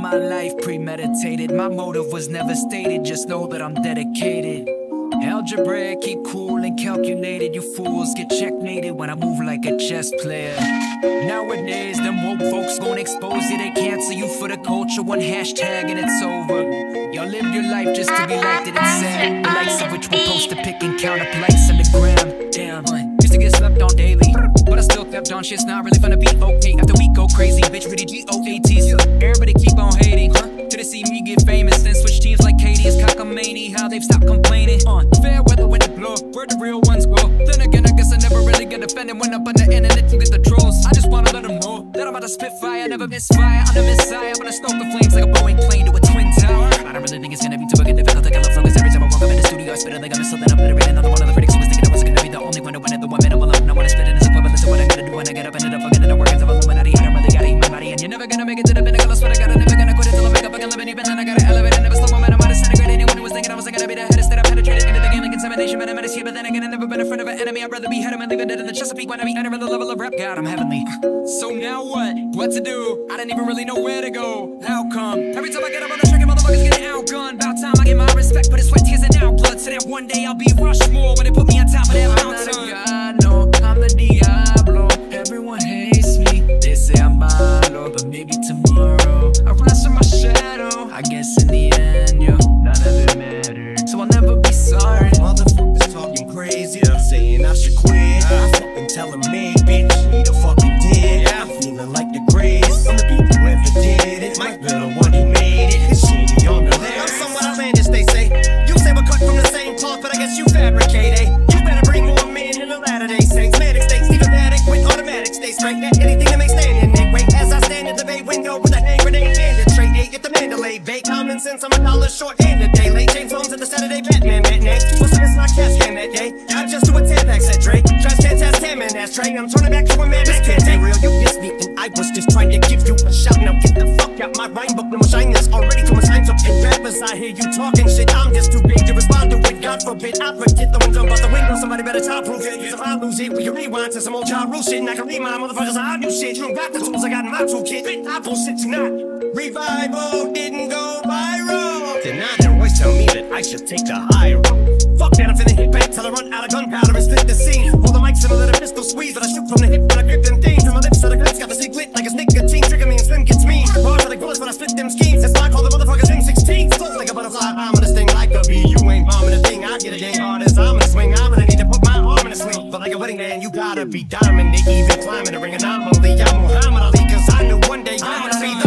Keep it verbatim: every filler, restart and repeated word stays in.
my life premeditated. My motive was never stated, just know that I'm dedicated. Algebraic, keep cool and calculated. You fools get checkmated when I move like a chess player. Nowadays, them woke folks gon' expose you. They cancel you for the culture, one hashtag and it's over. Y'all live your life just to be liked and it's sad. The likes of which we post to pick and count up likes on the gram. Damn, used to get slept on daily, but I still kept on. Shit's not really finna be okay after we go crazy. Bitch, really G O A T. Everybody keep on hating, huh? Till they see me get famous, then switch teams like Katie. It's cockamamie, how they've stopped complaining. Uh, fair weather when it blow, where the real ones go. Then again, I guess I never really get offended when up on the internet you get the trolls. I just wanna let them know that I'm about to spit fire, never miss fire. I'm the messiah, I'm gonna stoke the flames like a Boeing plane to a twin tower. I don't really think it's gonna be too fucking difficult to get love focus every time I walk up in the studio. I spit it like I'm missile, then I'm gonna read another one of the critics who was thinking I was gonna be the only one to win it. The one minute alone, I wanna spit it as equivalent to what I gotta do when I get up and end up fucking in the workings of Illuminati. I don't really gotta eat my body, and you're never gonna make it to the pinnacle. I swear to God, I'm never gonna quit it till I make a fucking living. Even then I gotta elevate and never slow momentum. I disintegrate anyone who was thinking I was gonna be the headest that I penetrated into the game like insemination. But I'm at a but then again, I've never been a friend of an enemy. I'd rather be head of and leave it dead in the Chesapeake when I be entering the level of rap. God, I'm heavenly. So now what? What to do? I didn't even really know where to go. How come? Every time I get up on the track, motherfuckers getting outgunned. About time I get my respect, but it's sweat, tears, and now blood. So that one day I'll be Rushmore when they put me on top of that mountain. God, no, I'm the Diablo. Everyone hates me. They say I'm malo, but maybe tomorrow I rise from my shadow. I guess in the end, yo, none of it matters. So I'll never be sorry. Motherfuckers talking crazy, I'm saying I should quit. I fucking telling me, bitch, need a fucking dick. I'm feeling like the greatest. I'm the beat whoever did it. Might be the one who made it. It's shady on the list. I'm somewhat outlandish, they say. You say we're cut from the same cloth, but I guess you fabricate, eh? You better bring more men in the Latter-day Saints. Manic states, even manic with automatic stay straight. Anything to make standing neck weight. As I stand at the bay window with a hand grenade bandit tray. Eight, get the Mandalay Bay. Common sense, I'm a dollar short and a day late. James Holmes at the Saturday Batman matinee. Must have missed my cash can that day. I just do a ten pack, said Dre. Trash can test ten man ass tray. I'm turning back to a man. This can't be real. You dissed me and I was just trying to give you a shout. Now get the fuck out my rhyme book. No more shyness. Already too much time to pin rappers. I hear you talking shit. I'm just too big to respond to it. God forbid I forget the ones out the window. Somebody better top proof it. If I lose it, we can rewind to some old child rule shit. And I can read my motherfuckers. I do shit. You don't got the tools I got in my toolkit. I bullshit you not. Revival didn't go viral. Then I their voice tell me that I should take the high road. Fuck that, I'm finna hit back till I run out of gunpowder and split the scene. Hold the mics and I let a pistol squeeze, but I shoot from the hip when I grip them things. And my lips are the clips, got the secret like a nicotine. Trigger me and slim gets me. Bars are like bullets when I split them schemes. That's why I call the motherfuckers M sixteen. Float like a butterfly, I'm gonna sting like a bee. You ain't bombing a thing, I get a dang hard as I'm gonna swing. I'm gonna need to put my arm in a sling. But like a wedding band, you gotta be diamond. They even climbing the ring anomaly. I'm Muhammad Ali, cause I knew one day I'm gonna be the